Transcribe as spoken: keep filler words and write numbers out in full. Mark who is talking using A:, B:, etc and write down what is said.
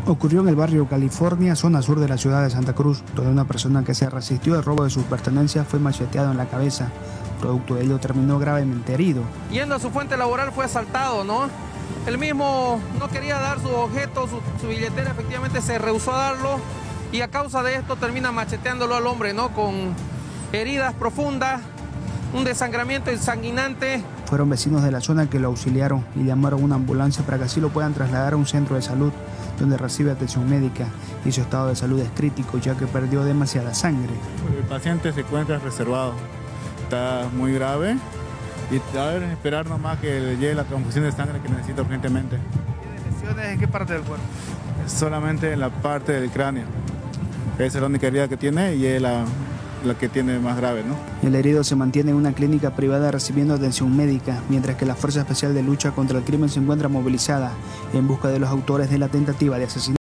A: Ocurrió en el barrio California, zona sur de la ciudad de Santa Cruz, donde una persona que se resistió al robo de sus pertenencias fue macheteado en la cabeza. Producto de ello terminó gravemente herido.
B: Yendo a su fuente laboral fue asaltado, ¿no? Él mismo no quería dar sus objetos, su, su billetera, efectivamente se rehusó a darlo y a causa de esto termina macheteándolo al hombre, ¿no? Con heridas profundas, un desangramiento insanguinante.
A: Fueron vecinos de la zona que lo auxiliaron y llamaron a una ambulancia para que así lo puedan trasladar a un centro de salud donde recibe atención médica y su estado de salud es crítico ya que perdió demasiada sangre.
C: El paciente se encuentra reservado, está muy grave y a ver, esperar nomás que le llegue la transfusión de sangre que necesita urgentemente.
B: ¿Tiene lesiones en qué parte del cuerpo?
C: Solamente en la parte del cráneo. Esa es la única herida que tiene y es la, la que tiene más grave, ¿no?
A: El herido se mantiene en una clínica privada recibiendo atención médica, mientras que la Fuerza Especial de Lucha contra el Crimen se encuentra movilizada en busca de los autores de la tentativa de asesinato.